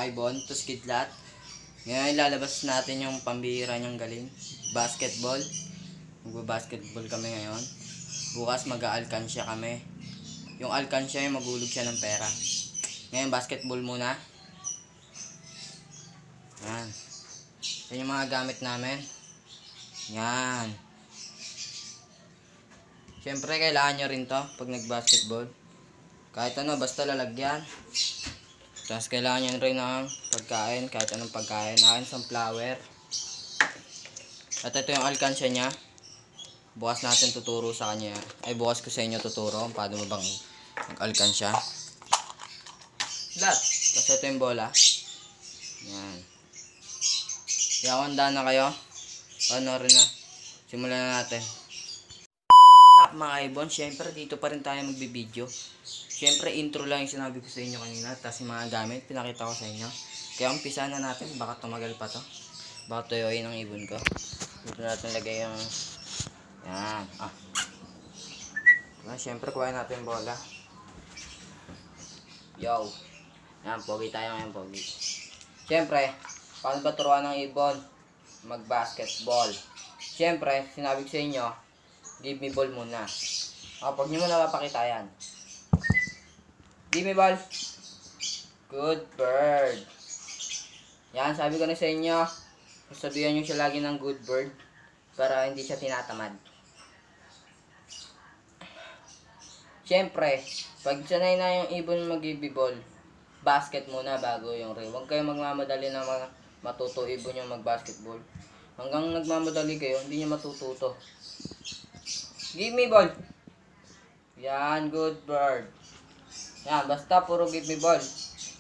ibon, tos kidlat. Ngayon ilalabas natin yung pambihira niyang galing. Basketball. Magbabasketball kami ngayon. Bukas mag-aalkansya kami. Yung alkansya yung magulog siya ng pera. Ngayon basketball muna. Yan. Yan yung mga gamit namin. Yan. Siyempre kailangan nyo rin to pag nag-basketball. Kahit ano, basta lalagyan. Tapos kailangan nyo rin ng pagkain, kahit anong pagkain. Akin sunflower. At ito yung alkansya niya. Bukas natin tuturo sa kanya. Ay, bukas ko sa inyo tuturo kung paano mo bang mag-alkansya. That. Tapos ito yung bola. Yan. Kaya handa na kayo. Panoorin na. Simulan na natin. Mga ibon, syempre dito pa rin tayo magbibideo. Syempre intro lang yung sinabi ko sa inyo kanina. Tapos yung mga gamit, pinakita ko sa inyo. Kaya umpisa na natin, baka tumagal pa to. Baka tuyuin ang ibon ko. Dito natin lagay yung yan. Syempre kuhain natin yung bola. Yo. Yan, pogi tayo ngayon, pogi. Syempre, paano ba turuan ng ibon mag-basketball? Syempre, sinabi ko sa inyo, give me ball muna. Pag nyo mo napapakita yan. Give me ball. Good bird. Yan, sabi ko na sa inyo, sabihan nyo siya lagi ng good bird para hindi siya tinatamad. Syempre, pag sanay na yung ibon mag-give me ball, basket muna bago yung ring. Huwag kayong magmamadali na matuto ibon yung mag-basketball. Hanggang nagmamadali kayo, hindi nyo matututo. Give me ball. Yan, good bird. Yan, basta puro give me ball.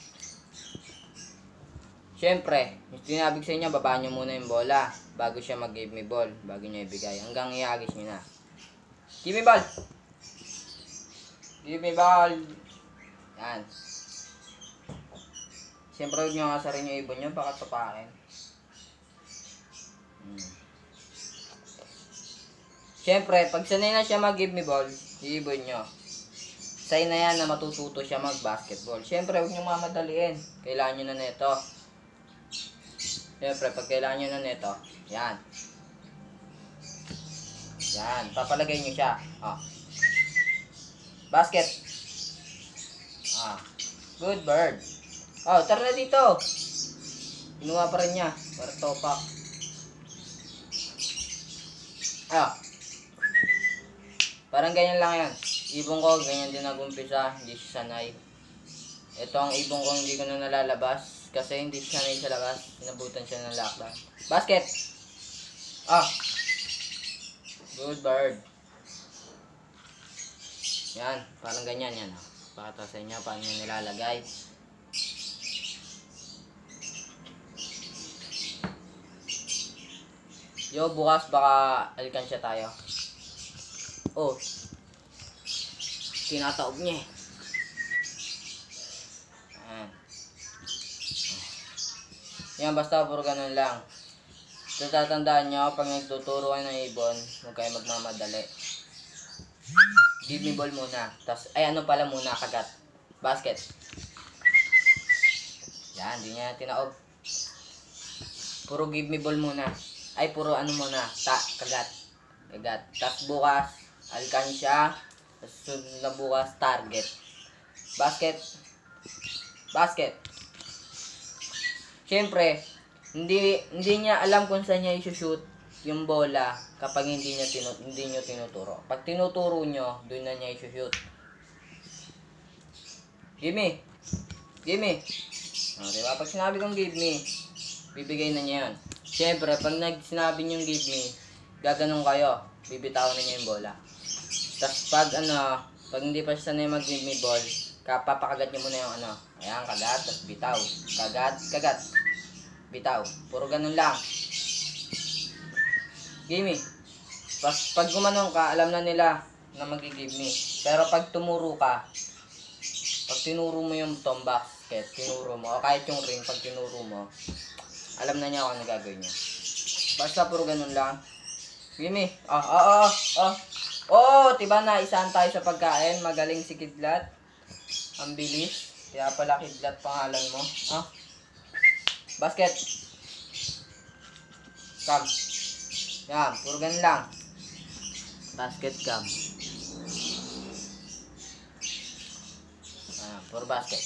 Siyempre, yung sinabi sa inyo, babaan nyo muna yung bola bago siya mag-give me ball, bago nyo ibigay. Hanggang iagis nyo na. Give me ball. Give me ball. Yan. Siyempre, huwag nyo kasarin yung ibon nyo, baka tapakin. Siyempre, pag sanay na siya mag-give me ball, ibon nyo, sign na yan na matututo siya mag-basketball. Siyempre, huwag nyo mamadaliin. Kailangan nyo na neto. Siyempre, pag kailangan nyo na neto, yan. Yan, papalagay nyo siya. Basket. Good bird. Tara na dito. Inuha pa rin niya. Para topak. Parang ganyan lang yan. Ibon ko, ganyan din nag-umpisa. Hindi siya sanay. Ito ang ibon ko, hindi ko na nalalabas. Kasi hindi siya sanay sa labas. Inabutan siya ng lockdown. Basket! Good bird. Yan, parang ganyan yan. Pakita sa inyo paano nyo nilalagay. Yo, bukas baka alkansya tayo. Tinataob niya. Yan, basta puro ganun lang. So, tatandaan nyo, pag nagtuturo kayo ng ibon, huwag kayo magmamadali. Give me ball muna. Tapos, pala muna, kagat. Basket. Yan, di niya tinaob. Puro give me ball muna. Puro muna, kagat. Kagat. Tapos bukas, alkansya. Tapos sunod na bukas, target. Basket. Basket. Siyempre, hindi niya alam kung saan niya i-shoot yung bola kapag hindi nyo tinuturo. Pag tinuturo nyo, doon na niya i-shoot. Give me. Give me. Diba? Pag sinabi kong give me, bibigay na niya yun. Siyempre, pag sinabi nyo give me, gaganong kayo. Bibitawan na niya yung bola. Tapos pag hindi pa siya sanay mag-give me ball, papakagat nyo muna yung ayan, kagat, tapos bitaw. Kagat, kagat. Bitaw. Puro ganun lang. Give me. Pag gumanong ka, alam na nila na mag-give me. Pero pag tumuro ka, pag tinuro mo yung basket, tinuro mo, o kahit yung ring, pag tinuro mo, alam na niya kung ano gagawin niya. Basta puro ganun lang. Give me. Diba na, isahan tayo sa pagkain. Magaling si Kidlat. Ang bilis. Kaya pala Kidlat pangalan mo. Basket. Cam. Yan, puro ganun lang. Basket cam. Puro basket.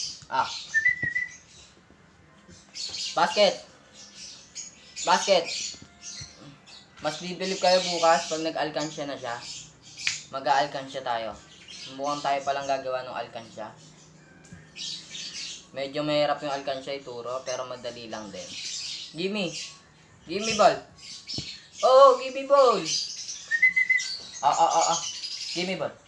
Basket. Basket. Mas bibilib kayo bukas pag nag-alkansya na siya. Mag-aalkansya tayo. Mukhang tayo palang gagawa ng alkansya. Medyo mahirap yung alkansya ituro, pero madali lang din. Gimme. Gimme ball. Oh, gimme ball. Gimme ball.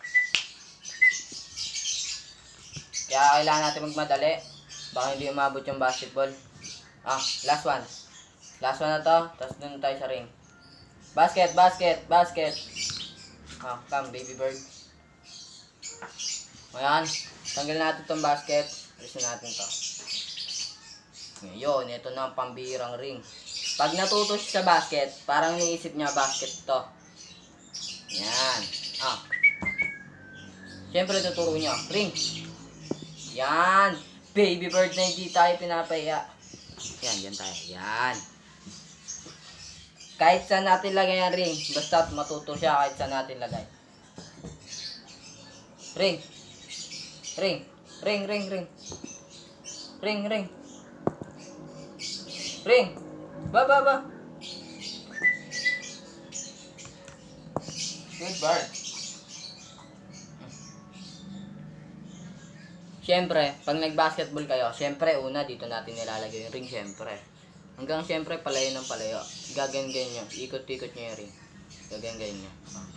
Kaya kailangan natin magmadali. Baka hindi umabot yung basketball. Last one. Last one na to. Tapos dun tayo sa ring. Basket, basket, basket. Come, baby bird. Ayan. Tanggalin natin tong basket. Alisin natin to. Ngayon, ito na ang pambihirang ring. Pag natuto siya sa basket, parang niisip niya basket to. Yan. Siyempre tuturo niya. Ring. Yan. Baby bird na hindi tayo pinapaya. Yan, yan tayo. Yan. Kahit saan natin lagay ang ring. Basta matuto siya kahit saan natin lagay. Ring. Ring. Ring, ring, ring. Ring, ring. Ring. Ba. Good bird. Siyempre, pag nag-basketball kayo, siyempre, una, dito natin nilalagay yung ring, siyempre. Hanggang siyempre, palayo ng palayo. Gagangayin nyo. Ikot-ikot nyo yung ring. Gagangayin nyo.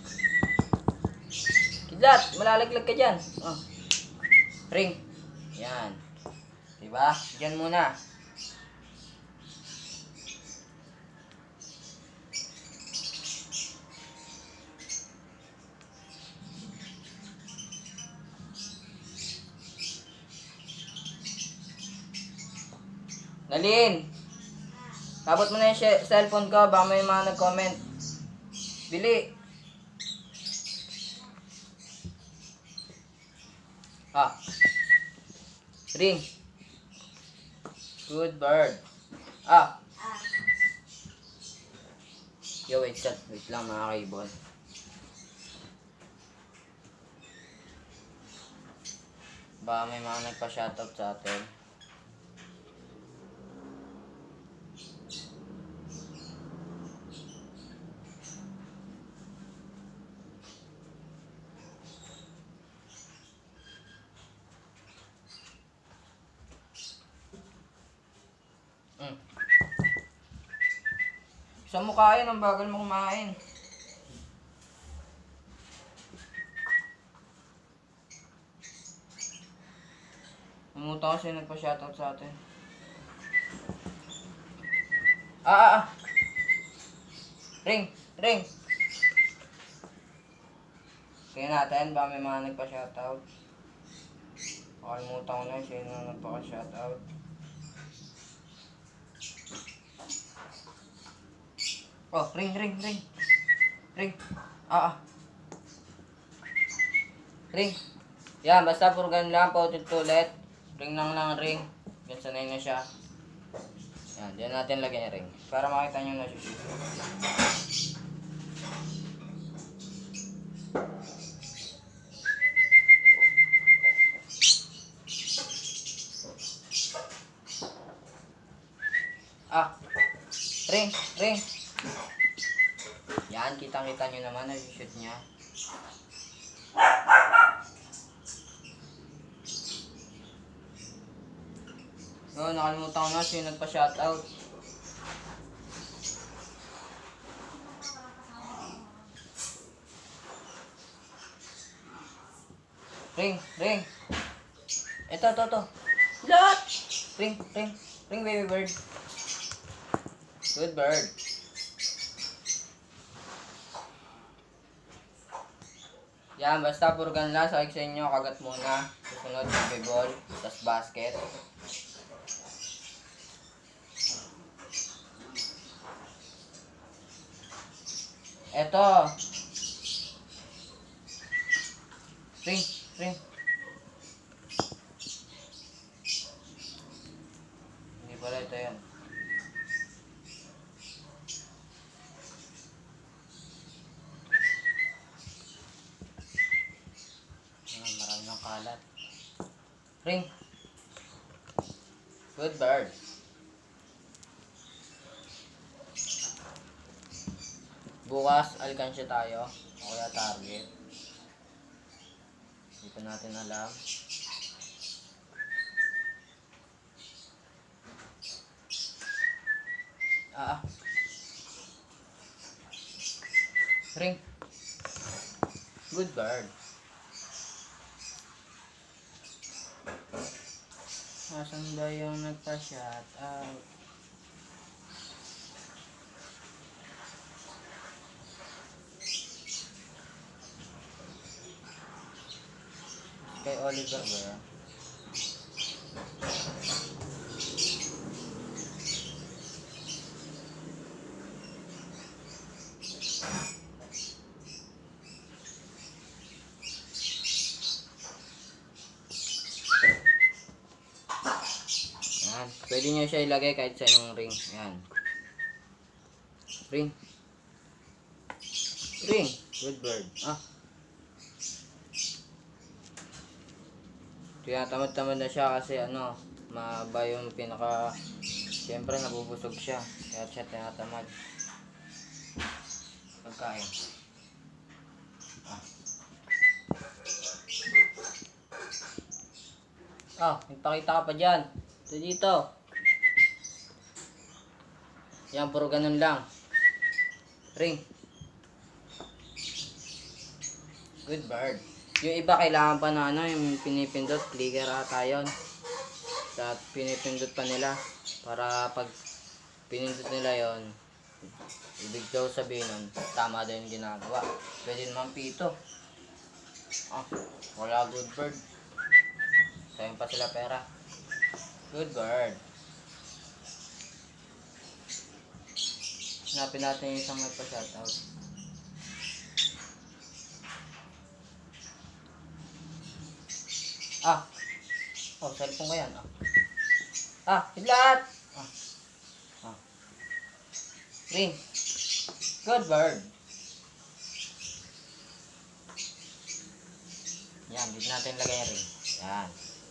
Kidlat, malalaglag ka dyan. Ring. Yan. Diba? Diyan muna. Nalin! Tapos mo na yung cellphone ko, baka may mga nag-comment. Bili! Ring. Good bird. Yo, wait lang mga kaibon. Baka may mga nagpa-shoutout sa atin. Saan mo kain? Ang bagal mo kumain. Namuta kasi nagpa-shoutout sa atin. Ring! Ring! Kaya natin, ba may mga nagpa-shoutout? Pakalimutan ko na sino nagpa-shoutout. Ring. Ring. Ring. Yan, basta puro ganun lang, paulit-ulit. Ring lang ring. Yan, sanay na siya. Yan, diyan natin lagyan yung ring. Para makita nyo na siya. Ring. Yan, kitang-kita nyo naman na shoot niya. Nakalimutan ko na sino nagpa-shoutout. Ring. Ito. Lot! Ring, baby bird. Good bird. Yan, basta puro ganun lang. Sakik sa inyo, kagat muna. Susunod, ball, tas basket. Eto. Ring. Hindi pala ito yan. Ring. Good bird. Bukas, alkansya tayo. O kaya target. Hindi pa natin alam. Ring. Good bird. Asan ba yung nagpa-shot out? Kay Oliver ba? Yan. Pwede nyo siya ilagay kahit sa inyong ring. Yan. Ring. Ring. Good bird. Tinatamad-tamad na siya kasi maba yung siyempre nabubusog siya. Kaya siya tinatamad. Pagkain. Nagpakita ka pa dyan. Ito dito. Yan, puro ganun lang. Ring. Good bird. Yung iba kailangan pa na yung pinipindot, clicker ata yun. At pinipindot pa nila para pag pinindot nila yon, ibig daw sabihin nun, tama daw yung ginagawa. Pwede naman pito. Wala good bird. Sayang pa sila pera. Good bird. Hanapin natin yung isang magpa-shoutout. Cellphone ko yan. Hidlat! Ring. Good bird. Yan, dito natin lagay yung ring. Yan.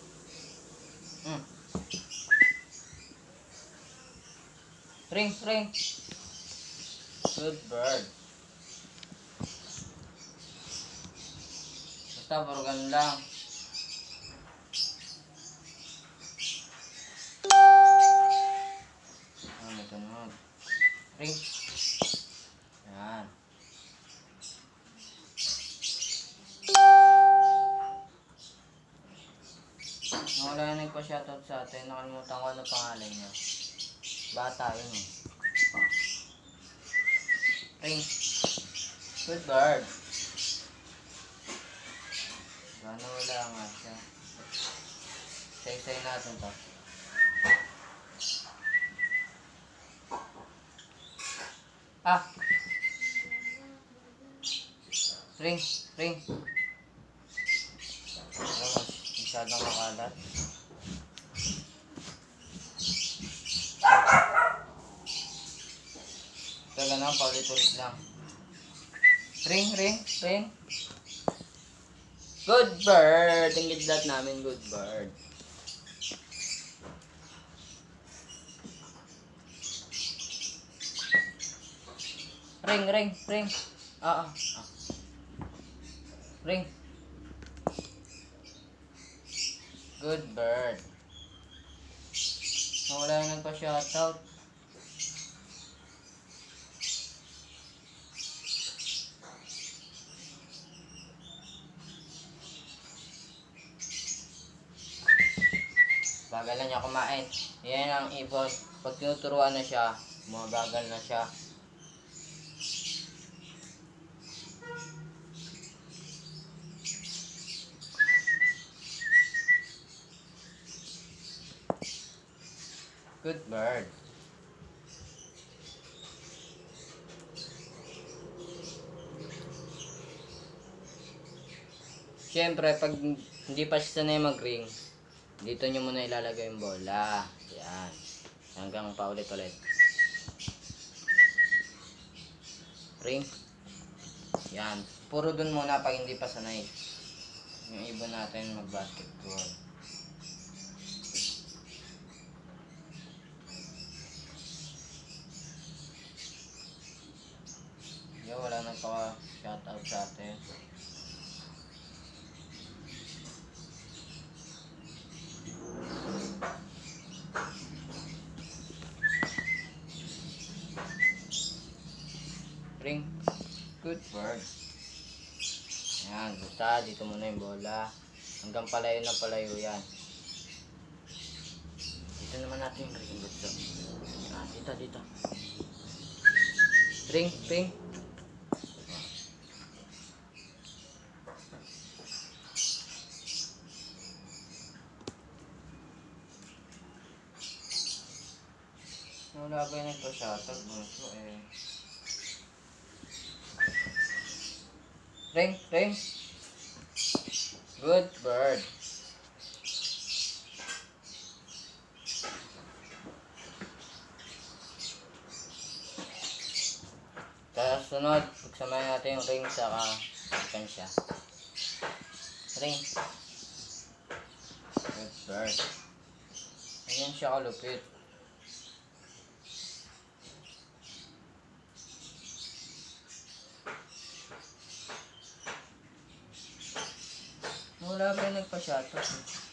Ring, ring. Good bird. Basta puro ganun lang. Ring. Yan. Wala na nagpa-shoutout sa atin. Nakalimutan ko ano pangalan niya. Bata yun eh. Ring. Good bird. Sana wala nga siya. Say natin to. Ring, ring. Masyadong makalat. Talaga na, paulit-ulit lang. Ring, ring, ring. Good bird. Ang gidlat namin, good bird. Ring, ring, ring. Ring. Good bird. Wala na nagpa-shoutout. Bagal na niya kumain. Yan ang ibon. Pag tinuturuan na siya, mabagal na siya. Good bird. Siyempre, pag hindi pa siya sanay mag-ring, dito nyo muna ilalagay yung bola. Yan. Hanggang paulit-ulit. Ring. Yan. Puro dun muna pag hindi pa sanay. Yung ibon natin mag-basketball. Ring. Good bird. Ayan, basta dito muna yung bola. Hanggang palayo na palayo yan. Dito naman natin yung ring gusto. Ah, dito. Ring. Wala ba yung nagpa-shuttle? Bunso eh. Ring. Good bird. Tapos sunod, pagsamahin natin yung ring saka siya. Ring. Good bird. Ayan siya kalupit. Wala ba yung nagpa-shuttle?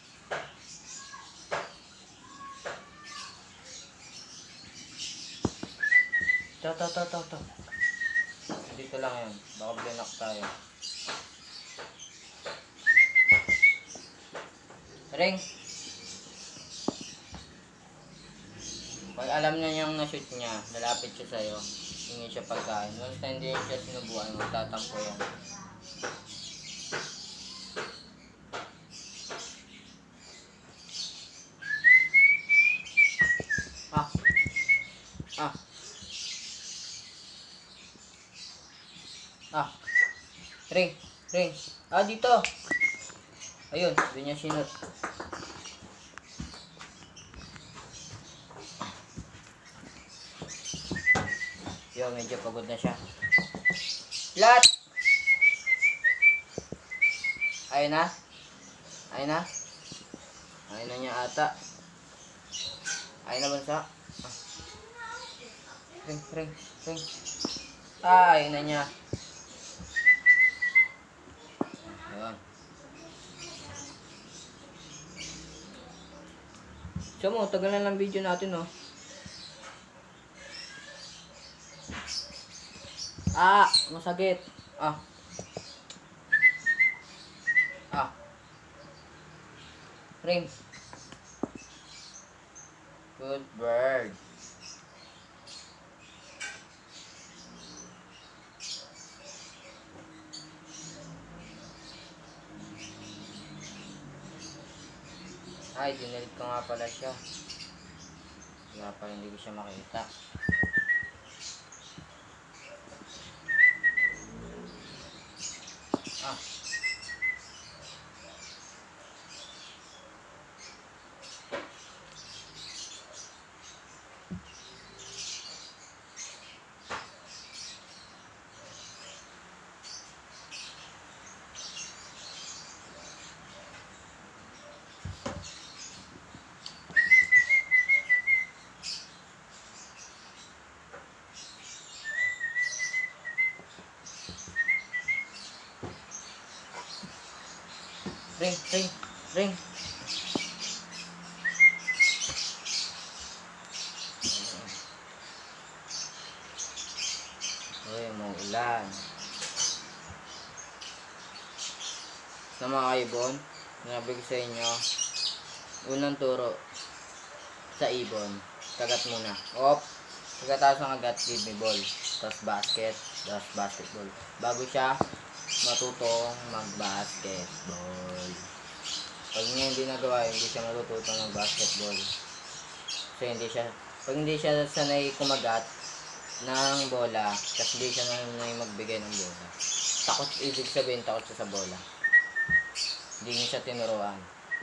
To. Dito lang yun. Baka blinak tayo. Ring. Pag alam niya yung na-shoot niya, lalapit siya sa'yo. Hingi siya pagkain. Once na hindi siya sinubukan, magtatampo yan. Ring. Dito. Ayun, doon niya sinot. Yo, medyo pagod na siya. Lat! Ayun na niya ata. Ayun na bansa. Ring. Ayun na niya. Ayun. So mo, tagal na lang video natin, no? Masakit. Ring. Good bird. Ay, dinilit ko nga pala siya. Kaya pala hindi ko siya makita. Ring. Uy, maulan. Sa mga ibon, nabi ko sa inyo, unang turo sa ibon, kagat muna. Pagkatapos ng kagat, give me ball. Tapos basketball. Bago siya matutong mag-basketball. Pag niya hindi nagawa, hindi siya matututong ng basketball. So pag hindi siya sanay kumagat ng bola, kasi hindi siya sanay magbigay ng bola. Ibig sabihin takot siya sa bola. Hindi niya siya tinuruan.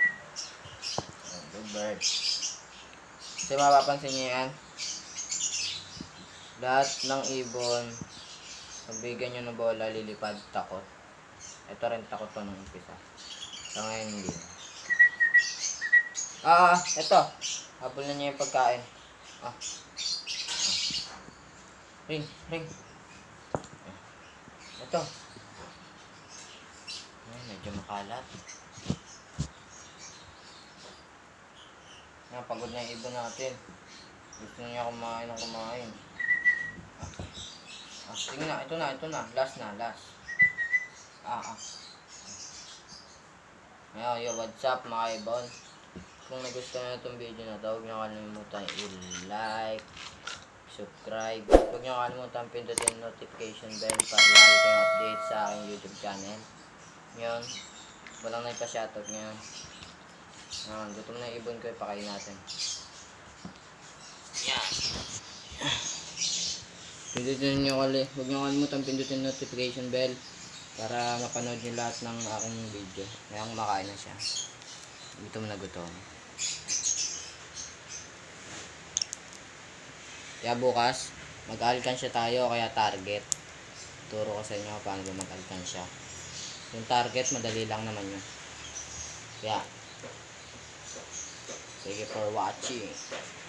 Good bird. So mapapansin niyo yan. Lahat ng ibon, pagbigyan nyo ng bola, lilipad, takot. Ito rin takot to nung umpisa. So ngayon hindi. Ito. Habol na niya yung pagkain. Ring. Ito. Medyo makalat. Pagod na yung ibon natin. Gusto niya kumain. Sige na, ito na. Last na. Yo, what's up mga ibon? Kung nagustuhan nyo itong video na to, huwag nyo kalimutan i-like, subscribe. Huwag nyo kalimutan pindutin yung notification bell para lagi kayong update sa aking YouTube channel. Ngayon, walang nagpa-shoutout ngayon. Gutom na yung ibon ko, ipakain natin. Yan. Huwag nyo kalimutan pindutin notification bell para mapanood nyo lahat ng aking video. Ngayon makain na siya. Gutom na gutom. Kaya bukas, mag-alkansya tayo kaya target. Turo ko sa inyo paano ba mag-alkansya. Yung target, madali lang naman yun. Kaya, sige for watching.